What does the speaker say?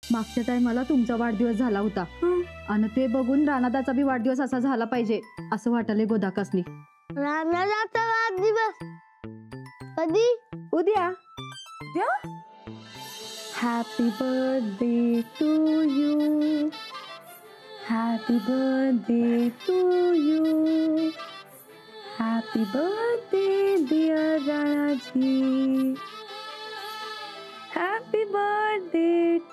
मागच्या टायमाला तुमचा वाढदिवस झाला होता आणि ते बघून रानादाचा बी वाढदिवस असा झाला पाहिजे असं वाटले गोदाकासनी. रानादाचा वाढदिवस कधी? उद्या. Happy birthday to you, happy birthday to you, happy birthday dear Ranaji, happy birthday